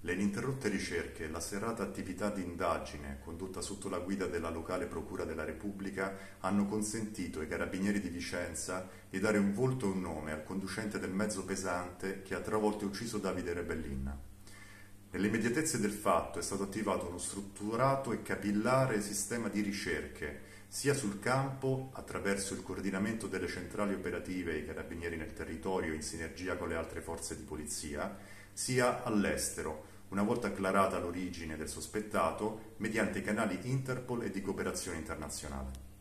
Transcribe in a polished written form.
Le ininterrotte ricerche e la serrata attività di indagine condotta sotto la guida della locale Procura della Repubblica hanno consentito ai Carabinieri di Vicenza di dare un volto e un nome al conducente del mezzo pesante che ha travolto e ucciso Davide Rebellin. Nelle immediatezze del fatto è stato attivato uno strutturato e capillare sistema di ricerche, sia sul campo, attraverso il coordinamento delle centrali operative e i carabinieri nel territorio in sinergia con le altre forze di polizia, sia all'estero, una volta acclarata l'origine del sospettato, mediante canali Interpol e di cooperazione internazionale.